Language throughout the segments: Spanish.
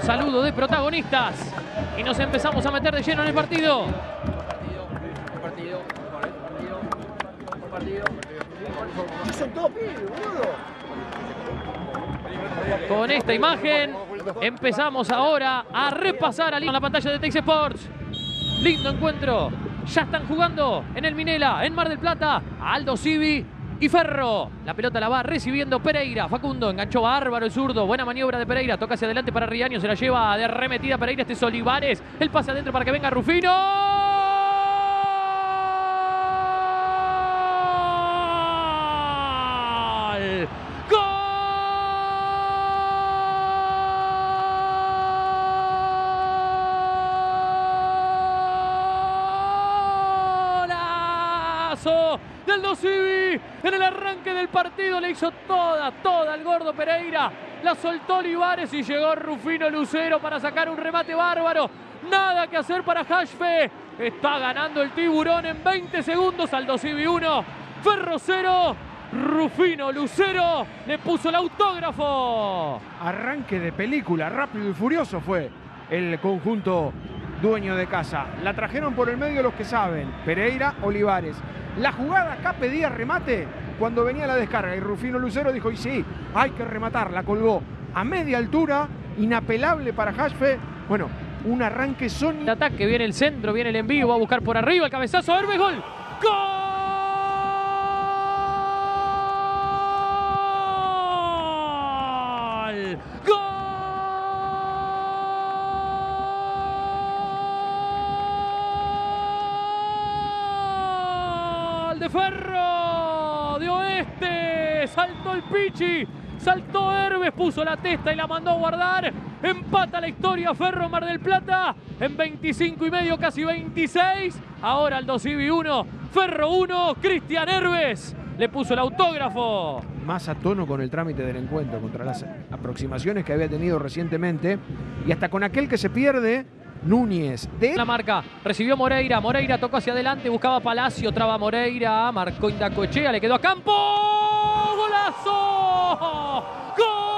saludo de protagonistas y nos empezamos a meter de lleno en el partido. Son todos pibes, boludo. Con esta imagen empezamos ahora a repasar en la pantalla de Tex Sports. Lindo encuentro. Ya están jugando en el Minela, en Mar del Plata, Aldo Civi y Ferro. La pelota la va recibiendo Pereira. Facundo enganchó bárbaro el zurdo. Buena maniobra de Pereira. Toca hacia adelante para Riaño. Se la lleva de arremetida Pereira. Este es Olivares. El pase adentro para que venga Rufino. Del Aldo Civi en el arranque del partido, le hizo toda al gordo Pereira, la soltó Olivares y llegó Rufino Lucero para sacar un remate bárbaro. Nada que hacer para Hashfe, está ganando el Tiburón en 20 segundos. Aldo Civi 1, Ferro 0, Rufino Lucero le puso el autógrafo. Arranque de película, rápido y furioso fue el conjunto dueño de casa. La trajeron por el medio los que saben, Pereira, Olivares. La jugada acá pedía remate cuando venía la descarga y Rufino Lucero dijo, y sí, hay que rematar, la colgó a media altura, inapelable para Hashfe. Bueno, un arranque sónico. El ataque, viene el centro, viene el envío, va a buscar por arriba, el cabezazo, Herbes, gol. ¡Gol! ¡Gol! De Ferro, de Oeste, saltó el Pichi, saltó Herbes, puso la testa y la mandó a guardar. Empata la historia Ferro Mar del Plata en 25 y medio, casi 26. Ahora Aldo Civi 1, Ferro 1, Cristian Herbes le puso el autógrafo. Más a tono con el trámite del encuentro, contra las aproximaciones que había tenido recientemente y hasta con aquel que se pierde. Núñez de la marca, recibió Moreira, Moreira tocó hacia adelante, buscaba Palacio, traba Moreira, marcó Indacoechea, le quedó a campo, ¡golazo! ¡Gol!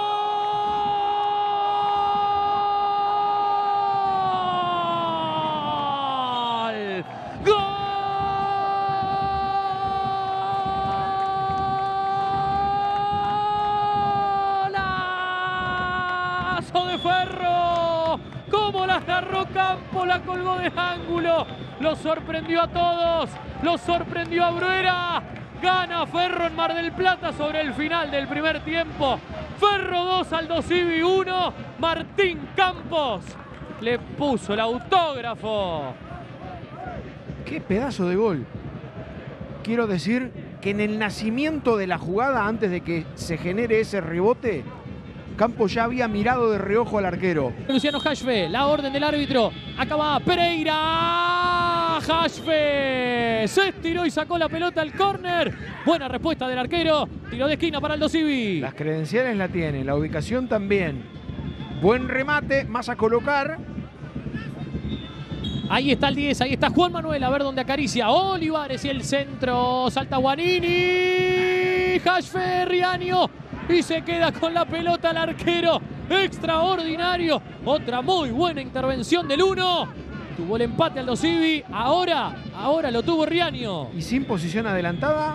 ¡Golazo de Ferro! Cómo la agarró Campo, la colgó de ángulo, lo sorprendió a todos, lo sorprendió a Bruera. Gana Ferro en Mar del Plata sobre el final del primer tiempo. Ferro 2, Aldo Civi 1, Martín Campos le puso el autógrafo. ¡Qué pedazo de gol! Quiero decir que en el nacimiento de la jugada, antes de que se genere ese rebote, Campos ya había mirado de reojo al arquero. Luciano Hashfe, la orden del árbitro. Acá va Pereira. Hashfe se estiró y sacó la pelota al córner. Buena respuesta del arquero. Tiro de esquina para Aldo Civi. Las credenciales la tiene, la ubicación también. Buen remate, más a colocar. Ahí está el 10, ahí está Juan Manuel. A ver dónde acaricia Olivares y el centro. Salta Guanini. Hashfe, Riaño. Y se queda con la pelota el arquero. Extraordinario. Otra muy buena intervención del 1. Tuvo el empate Aldo Civi. Ahora lo tuvo Riaño. Y sin posición adelantada.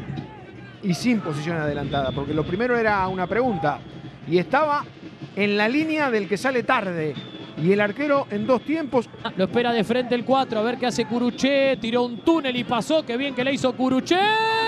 Porque lo primero era una pregunta. Y estaba en la línea del que sale tarde. Y el arquero en dos tiempos. Lo espera de frente el 4. A ver qué hace Curuchet. Tiró un túnel y pasó. Qué bien que le hizo Curuchet.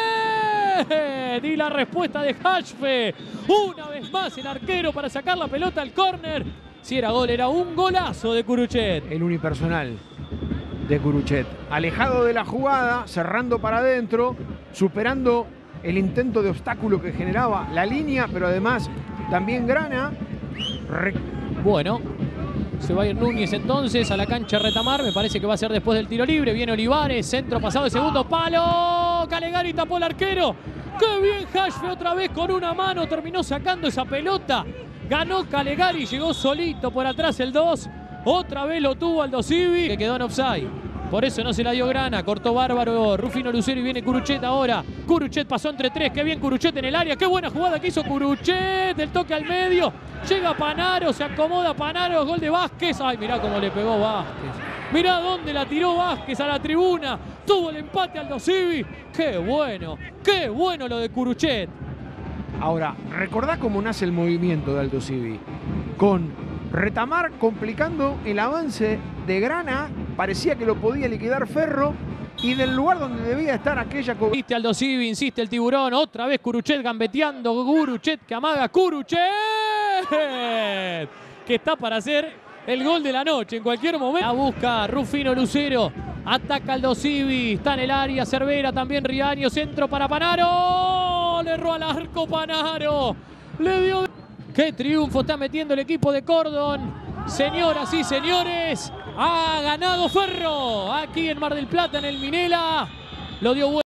Di la respuesta de Hashfe. Una vez más el arquero para sacar la pelota al córner. Si era gol, era un golazo de Curuchet. El unipersonal de Curuchet. Alejado de la jugada, cerrando para adentro, superando el intento de obstáculo que generaba la línea, pero además también Grana. Bueno, se va a ir Núñez entonces a la cancha Retamar. Me parece que va a ser después del tiro libre. Viene Olivares, centro pasado de segundo palo. Calegari tapó al arquero. ¡Qué bien Hashfe otra vez con una mano! Terminó sacando esa pelota. Ganó Calegari, llegó solito por atrás el 2. Otra vez lo tuvo Aldo Civi, que quedó en offside. Por eso no se la dio Grana. Cortó bárbaro Rufino Lucero y viene Curuchet ahora. Curuchet pasó entre tres. Qué bien Curuchet en el área. Qué buena jugada que hizo Curuchet. El toque al medio. Llega Panaro. Se acomoda Panaro. Gol de Vázquez. Ay, mirá cómo le pegó Vázquez. Mirá dónde la tiró Vázquez a la tribuna. Tuvo el empate Aldo Civi. Qué bueno lo de Curuchet. Ahora, recordá cómo nace el movimiento de Aldo Civi. Con Retamar complicando el avance de Grana. Parecía que lo podía liquidar Ferro. Y del lugar donde debía estar aquella... Insiste Aldo Civi, insiste el tiburón. Otra vez Curuchet gambeteando. Curuchet que amaga. Curuchet. Que está para hacer el gol de la noche en cualquier momento. La busca Rufino Lucero. Ataca Aldo Civi. Está en el área. Cervera también Riaño. Centro para Panaro. Le erró al arco Panaro. Le dio... ¡Qué triunfo está metiendo el equipo de Cordon! Señoras y señores, ha ganado Ferro aquí en Mar del Plata, en el Minela. Lo dio vuelta.